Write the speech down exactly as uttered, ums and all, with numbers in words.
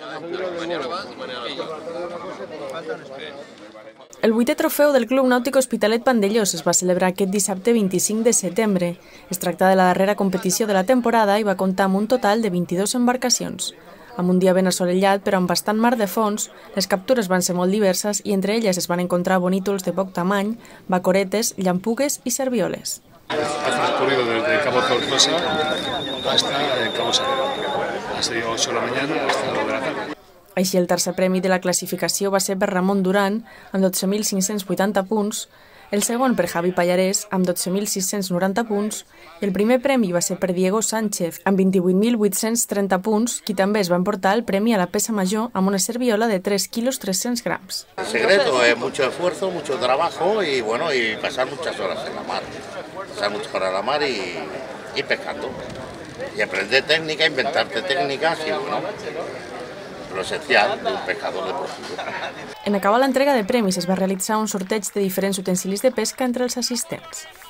El vuitè trofeu del Club Nàutic Hospitalet Vandellòs es va celebrar aquest dissabte vint-i-cinc de setembre. Es tracta de la darrera competició de la temporada i va comptar amb un total de vint-i-dues embarcacions. Amb un dia ben assolellat, però amb bastant mar de fons, les captures van ser molt diverses i entre elles es van encontrar bonítols de poc tamany, bacoretes, llampugues i servioles. Ha transcurrido desde Cabo Tortosa hasta Cabo Salero. Ha sido ocho de la mañana hasta dos de la tarde. Així, el tercer premi de la classificació va ser per Ramon Duran, amb dotze mil cinc-cents vuitanta punts, el segon per Javi Pallarès, amb dotze mil sis-cents noranta punts, i el primer premi va ser per Diego Sánchez, amb vint-i-vuit mil vuit-cents trenta punts, qui també es va emportar el premi a la pesa major amb una serviola de tres quilos tres-cents grams. El secreto es mucho esfuerzo, mucho trabajo y bueno, y pasar muchas horas en la mar. Pasar muchas horas en la mar y ir pescando. Y aprender técnica, inventarte técnicas y bueno, lo esencial d'un pescador deportiu. En acabar l'entrega de premis es va realitzar un sorteig de diferents utensilis de pesca entre els assistents.